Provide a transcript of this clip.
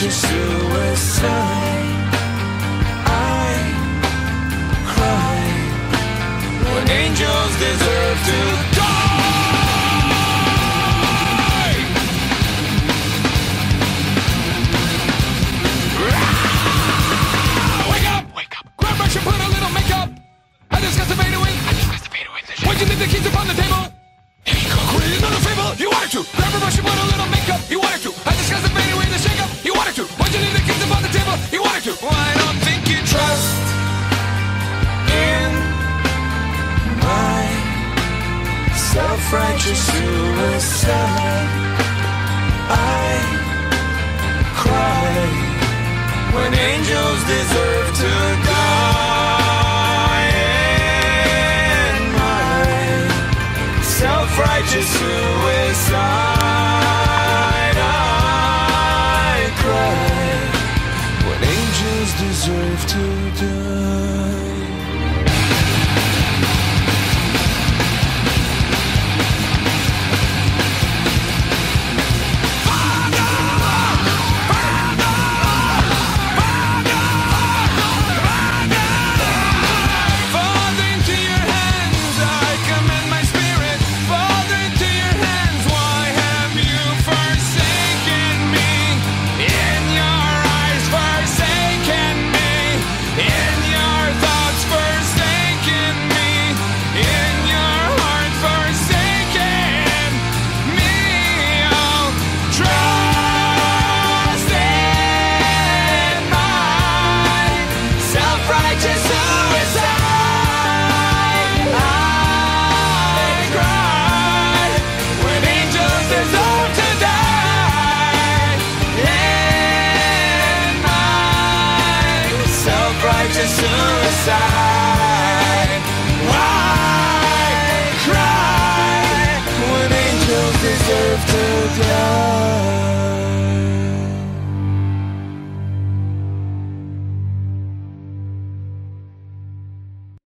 self-righteous suicide. I cry when angels deserve to die. Wake up! Wake up! Grab brush and put a little makeup. I discussed the fade away. Why'd you leave the keys upon the table? Create another fable. You wanted to. Grab a brush and put a little makeup. You wanted to. I discussed the fade away, the shake up. You wanted to. Why'd you leave the keys upon the table? You wanted to. Well, I don't think you trust in my self-righteous suicide. I cry when angels deserve to die. In my self-righteous suicide, I cry when angels deserve to die. Suicide.